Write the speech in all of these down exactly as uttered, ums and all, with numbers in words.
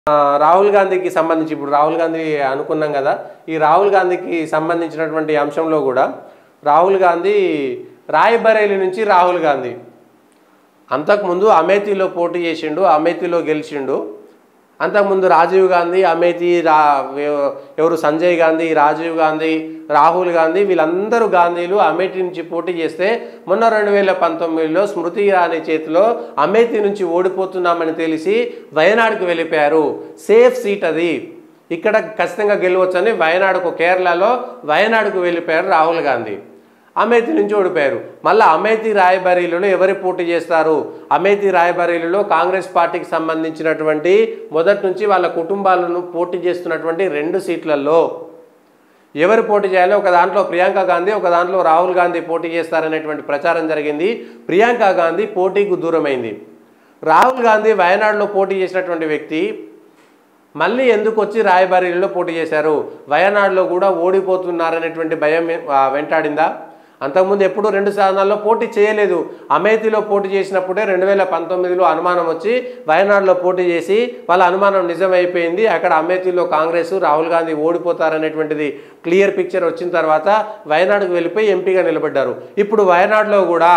రాహుల్ గాంధీకి సంబంధించి ఇప్పుడు రాహుల్ గాంధీ అనుకున్నాం కదా, ఈ రాహుల్ గాంధీకి సంబంధించినటువంటి అంశంలో కూడా రాహుల్ గాంధీ రాయ్బరేలీ నుంచి రాహుల్ గాంధీ అంతకుముందు అమేథీలో పోటీ చేసిండు, అమేథీలో గెలిచిండు. అంతకుముందు రాజీవ్ గాంధీ, అమేథీ, రా ఎవరు సంజయ్ గాంధీ, రాజీవ్ గాంధీ, రాహుల్ గాంధీ వీళ్ళందరూ గాంధీలు అమేఠీ నుంచి పోటీ చేస్తే మొన్న రెండు వేల పంతొమ్మిదిలో స్మృతి ఇరానీ చేతిలో అమేథీ నుంచి ఓడిపోతున్నామని తెలిసి వయనాడుకు వెళ్ళిపోయారు. సేఫ్ సీట్ అది, ఇక్కడ ఖచ్చితంగా గెలవచ్చని వయనాడుకు, కేరళలో వయనాడుకు వెళ్ళిపోయారు రాహుల్ గాంధీ. అమేథీ నుంచి ఓడిపోయారు. మళ్ళీ అమేథీ రాయ్బరేలీలో ఎవరు పోటీ చేస్తారు? అమేథీ రాయ్బరేలీలో కాంగ్రెస్ పార్టీకి సంబంధించినటువంటి మొదటి నుంచి వాళ్ళ కుటుంబాలను పోటీ చేస్తున్నటువంటి రెండు సీట్లలో ఎవరు పోటీ చేయాలి? ఒక దాంట్లో ప్రియాంక గాంధీ, ఒక దాంట్లో రాహుల్ గాంధీ పోటీ చేస్తారనేటువంటి ప్రచారం జరిగింది. ప్రియాంక గాంధీ పోటీకి దూరమైంది. రాహుల్ గాంధీ వయనాడులో పోటీ చేసినటువంటి వ్యక్తి మళ్ళీ ఎందుకు వచ్చి రాయ్బరేలీలో పోటీ చేశారు? వయనాడులో కూడా ఓడిపోతున్నారనేటువంటి భయం వెంటాడిందా? అంతకుముందు ఎప్పుడు రెండు స్థానాల్లో పోటీ చేయలేదు. అమేథీలో పోటీ చేసినప్పుడే రెండు వేల పంతొమ్మిదిలో అనుమానం వచ్చి వయనాడులో పోటీ చేసి వాళ్ళ అనుమానం నిజమైపోయింది. అక్కడ అమేథీలో కాంగ్రెస్, రాహుల్ గాంధీ ఓడిపోతారనేటువంటిది క్లియర్ పిక్చర్ వచ్చిన తర్వాత వయనాడుకు వెళ్ళిపోయి ఎంపీగా నిలబడ్డారు. ఇప్పుడు వయనాడులో కూడా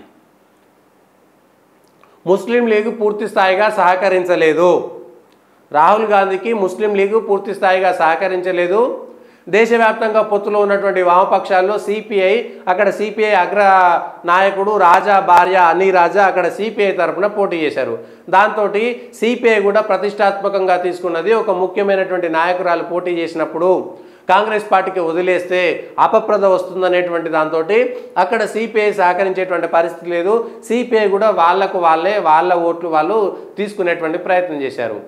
ముస్లిం లీగ్ పూర్తి స్థాయిగా సహకరించలేదు. రాహుల్ గాంధీకి ముస్లిం లీగ్ పూర్తి స్థాయిగా సహకరించలేదు. దేశవ్యాప్తంగా పొత్తులో ఉన్నటువంటి వామపక్షాల్లో సిపిఐ, అక్కడ సిపిఐ అగ్ర నాయకుడు రాజా భార్య అనీ రాజా అక్కడ సిపిఐ తరఫున పోటీ చేశారు. దాంతో సిపిఐ కూడా ప్రతిష్టాత్మకంగా తీసుకున్నది. ఒక ముఖ్యమైనటువంటి నాయకురాలు పోటీ చేసినప్పుడు కాంగ్రెస్ పార్టీకి వదిలేస్తే అపప్రద వస్తుందనేటువంటి దాంతో అక్కడ సిపిఐ సహకరించేటువంటి పరిస్థితి లేదు. సిపిఐ కూడా వాళ్లకు వాళ్ళే వాళ్ళ ఓట్లు వాళ్ళు తీసుకునేటువంటి ప్రయత్నం చేశారు.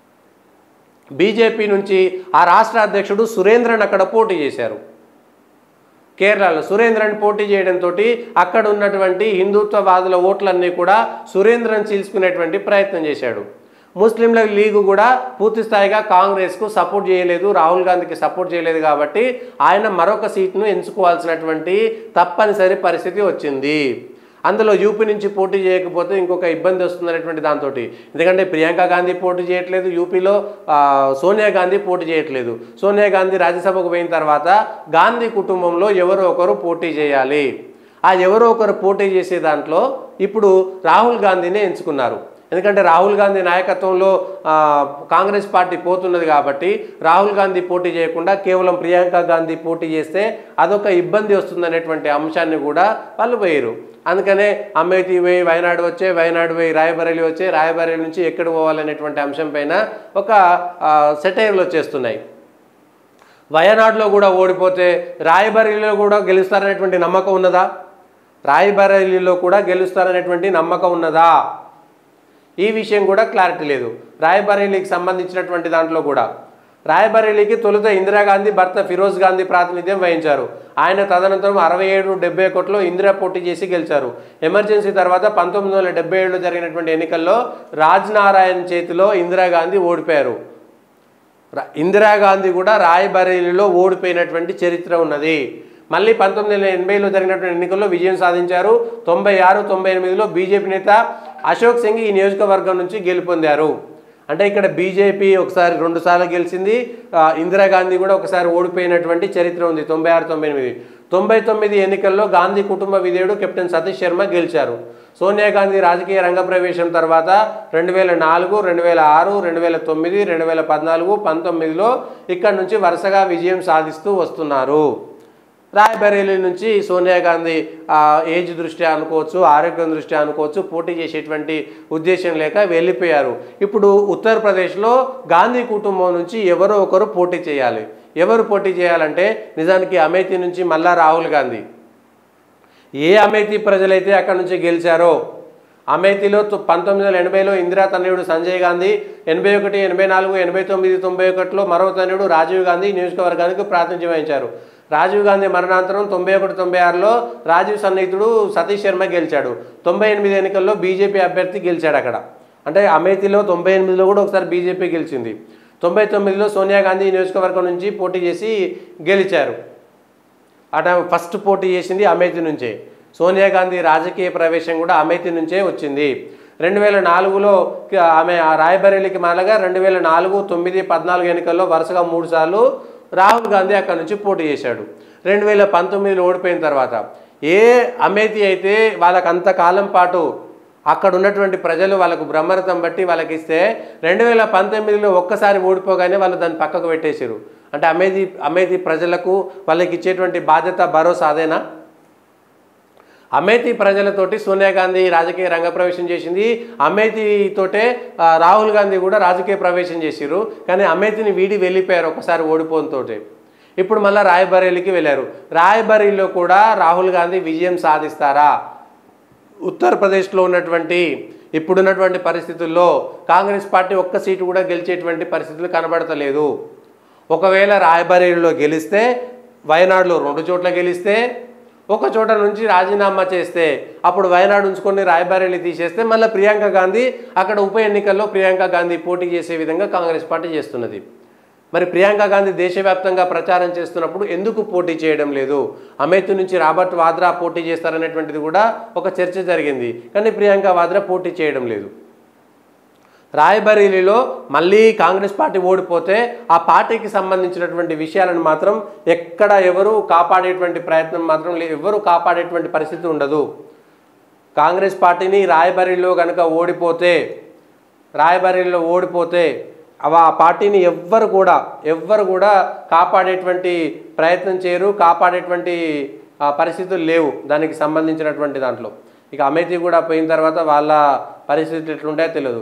బీజేపీ నుంచి ఆ రాష్ట్ర అధ్యక్షుడు సురేంద్రన్ అక్కడ పోటీ చేశారు. కేరళలో సురేంద్రన్ పోటీ చేయడంతో అక్కడ ఉన్నటువంటి హిందుత్వవాదుల ఓట్లన్నీ కూడా సురేంద్రన్ చీల్చుకునేటువంటి ప్రయత్నం చేశాడు. ముస్లింల లీగ్ కూడా పూర్తి స్థాయిగా కాంగ్రెస్కు సపోర్ట్ చేయలేదు, రాహుల్ గాంధీకి సపోర్ట్ చేయలేదు. కాబట్టి ఆయన మరొక సీట్ను ఎంచుకోవాల్సినటువంటి తప్పనిసరి పరిస్థితి వచ్చింది. అందులో యూపీ నుంచి పోటీ చేయకపోతే ఇంకొక ఇబ్బంది వస్తుందనేటువంటి దాంతో, ఎందుకంటే ప్రియాంక గాంధీ పోటీ చేయట్లేదు, యూపీలో సోనియా గాంధీ పోటీ చేయట్లేదు. సోనియా గాంధీ రాజ్యసభకు పోయిన తర్వాత గాంధీ కుటుంబంలో ఎవరో ఒకరు పోటీ చేయాలి. ఆ ఎవరో ఒకరు పోటీ చేసే దాంట్లో ఇప్పుడు రాహుల్ గాంధీనే ఎంచుకున్నారు. ఎందుకంటే రాహుల్ గాంధీ నాయకత్వంలో కాంగ్రెస్ పార్టీ పోతున్నది కాబట్టి రాహుల్ గాంధీ పోటీ చేయకుండా కేవలం ప్రియాంక గాంధీ పోటీ చేస్తే అదొక ఇబ్బంది వస్తుందనేటువంటి అంశాన్ని కూడా వాళ్ళు పోయారు. అందుకనే అమేథీ పోయి వయనాడు వచ్చే, వయనాడు పోయి రాయ్బరేలీ వచ్చే, రాయ్బరేలీ నుంచి ఎక్కడ పోవాలనేటువంటి అంశం పైన ఒక సెటైర్లు వచ్చేస్తున్నాయి. వయనాడులో కూడా ఓడిపోతే రాయ్బరేలీలో కూడా గెలుస్తారనేటువంటి నమ్మకం ఉన్నదా? రాయ్బరేలీలో కూడా గెలుస్తారనేటువంటి నమ్మకం ఉన్నదా? ఈ విషయం కూడా క్లారిటీ లేదు. రాయ్బరేలీకి సంబంధించినటువంటి దాంట్లో కూడా రాయ్బరేలీకి తొలుత ఇందిరాగాంధీ భర్త ఫిరోజ్ గాంధీ ప్రాతినిధ్యం వహించారు. ఆయన తదనంతరం అరవై ఏడు డెబ్బై ఒకటిలో ఇందిరా పోటీ చేసి గెలిచారు. ఎమర్జెన్సీ తర్వాత పంతొమ్మిది వందల డెబ్బై ఏడులో జరిగినటువంటి ఎన్నికల్లో రాజ్ నారాయణ్ చేతిలో ఇందిరాగాంధీ ఓడిపోయారు. ఇందిరాగాంధీ కూడా రాయ్బరేలీలో ఓడిపోయినటువంటి చరిత్ర ఉన్నది. మళ్ళీ పంతొమ్మిది వందల ఎనభైలో జరిగినటువంటి ఎన్నికల్లో విజయం సాధించారు. తొంభై ఆరు తొంభై ఎనిమిదిలో బీజేపీ నేత అశోక్ సింగ్ ఈ నియోజకవర్గం నుంచి గెలుపొందారు. అంటే ఇక్కడ బీజేపీ ఒకసారి రెండు సార్లు గెలిచింది, ఇందిరాగాంధీ కూడా ఒకసారి ఓడిపోయినటువంటి చరిత్ర ఉంది. తొంభై ఆరు తొంభై ఎనిమిది తొంభై తొమ్మిది ఎన్నికల్లో గాంధీ కుటుంబ విధేయుడు కెప్టెన్ సతీష్ శర్మ గెలిచారు. సోనియా గాంధీ రాజకీయ రంగ ప్రవేశం తర్వాత రెండు వేల నాలుగు రెండు వేల ఆరు రెండు వేల తొమ్మిది రెండు వేల పద్నాలుగు పంతొమ్మిదిలో ఇక్కడ నుంచి వరుసగా విజయం సాధిస్తూ వస్తున్నారు. రాయ్బరేలీ నుంచి సోనియా గాంధీ ఏజ్ దృష్ట్యా అనుకోవచ్చు, ఆరోగ్యం దృష్ట్యా అనుకోవచ్చు, పోటీ చేసేటువంటి ఉద్దేశం లేక వెళ్ళిపోయారు. ఇప్పుడు ఉత్తరప్రదేశ్లో గాంధీ కుటుంబం నుంచి ఎవరో ఒకరు పోటీ చేయాలి. ఎవరు పోటీ చేయాలంటే నిజానికి అమేథీ నుంచి మళ్ళా రాహుల్ గాంధీ. ఏ అమేథీ ప్రజలైతే అక్కడ నుంచి గెలిచారో, అమేథీలో పంతొమ్మిది వందల ఎనభైలో ఇందిరా తనయుడు సంజయ్ గాంధీ, ఎనభై ఒకటి ఎనభై నాలుగు ఎనభై తొమ్మిది తొంభై ఒకటిలో మరో తనయుడు రాజీవ్ గాంధీ నియోజకవర్గానికి ప్రాతినిధ్యం వహించారు. రాజీవ్ గాంధీ మరణాంతరం తొంభై ఒకటి తొంభై ఆరులో రాజీవ్ సన్నిహితుడు సతీష్ శర్మ గెలిచాడు. తొంభై ఎనిమిది ఎన్నికల్లో బీజేపీ అభ్యర్థి గెలిచాడు అక్కడ. అంటే అమేథీలో తొంభై ఎనిమిదిలో కూడా ఒకసారి బీజేపీ గెలిచింది. తొంభై తొమ్మిదిలో సోనియా గాంధీ నియోజకవర్గం నుంచి పోటీ చేసి గెలిచారు. అట ఫస్ట్ పోటీ చేసింది అమేథీ నుంచే. సోనియా గాంధీ రాజకీయ ప్రవేశం కూడా అమేథీ నుంచే వచ్చింది. రెండు వేల నాలుగులో ఆమె రాయ్బరేలీకి మారగా రెండు వేల నాలుగు తొమ్మిది పద్నాలుగు ఎన్నికల్లో వరుసగా మూడు సార్లు రాహుల్ గాంధీ అక్కడ నుంచి పోటీ చేశాడు. రెండు వేల పంతొమ్మిదిలో ఓడిపోయిన తర్వాత ఏ అమేథీ అయితే వాళ్ళకు అంతకాలం పాటు అక్కడ ఉన్నటువంటి ప్రజలు వాళ్ళకు బ్రహ్మరథం బట్టి వాళ్ళకి ఇస్తే రెండు వేల పంతొమ్మిదిలో ఒక్కసారి ఓడిపోగానే వాళ్ళు దాన్ని పక్కకు పెట్టేశారు. అంటే అమేథీ అమేథీ ప్రజలకు వాళ్ళకి ఇచ్చేటువంటి బాధ్యత భరోసా అదేనా? అమేథీ ప్రజలతోటి సోనియా గాంధీ రాజకీయ రంగ ప్రవేశం చేసింది, అమేథీతోటే రాహుల్ గాంధీ కూడా రాజకీయ ప్రవేశం చేసిరు. కానీ అమేథీని వీడి వెళ్ళిపోయారు ఒకసారి ఓడిపోతోటే. ఇప్పుడు మళ్ళీ రాయ్బరేలీకి వెళ్ళారు. రాయ్బరేలీలో కూడా రాహుల్ గాంధీ విజయం సాధిస్తారా? ఉత్తరప్రదేశ్లో ఉన్నటువంటి ఇప్పుడున్నటువంటి పరిస్థితుల్లో కాంగ్రెస్ పార్టీ ఒక్క సీటు కూడా గెలిచేటువంటి పరిస్థితులు కనబడతలేదు. ఒకవేళ రాయ్బరేలీలో గెలిస్తే, వయనాడులో రెండు చోట్ల గెలిస్తే, ఒక చోట నుంచి రాజీనామా చేస్తే, అప్పుడు వయనాడు ఉంచుకొని రాయ్బరేలీ తీసేస్తే మళ్ళీ ప్రియాంక గాంధీ అక్కడ ఉప ఎన్నికల్లో ప్రియాంక గాంధీ పోటీ చేసే విధంగా కాంగ్రెస్ పార్టీ చేస్తున్నది. మరి ప్రియాంక గాంధీ దేశవ్యాప్తంగా ప్రచారం చేస్తున్నప్పుడు ఎందుకు పోటీ చేయడం లేదు? అమేథీ నుంచి రాబర్ట్ వాద్రా పోటీ చేస్తారనేటువంటిది కూడా ఒక చర్చ జరిగింది. కానీ ప్రియాంక వాద్రా పోటీ చేయడం లేదు. రాయ్బరేలీలో మళ్ళీ కాంగ్రెస్ పార్టీ ఓడిపోతే ఆ పార్టీకి సంబంధించినటువంటి విషయాలను మాత్రం ఎక్కడ ఎవరు కాపాడేటువంటి ప్రయత్నం మాత్రం ఎవరు కాపాడేటువంటి పరిస్థితి ఉండదు. కాంగ్రెస్ పార్టీని రాయ్బరేలీలో కనుక ఓడిపోతే రాయ్బరేలీలో ఓడిపోతే ఆ పార్టీని ఎవ్వరు కూడా ఎవ్వరు కూడా కాపాడేటువంటి ప్రయత్నం చేయరు, కాపాడేటువంటి పరిస్థితులు లేవు దానికి సంబంధించినటువంటి దాంట్లో. ఇక అమేథీ కూడా పోయిన తర్వాత వాళ్ళ పరిస్థితులు ఎట్లుంటాయో తెలియదు.